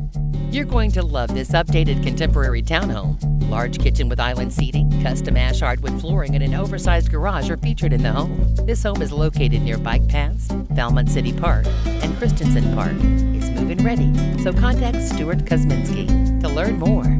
You're going to love this updated contemporary townhome. Large kitchen with island seating, custom ash hardwood flooring, and an oversized garage are featured in the home. This home is located near bike paths, Valmont City Park, and Christensen Park. It's move-in ready, so contact Stuart Kuzminsky to learn more.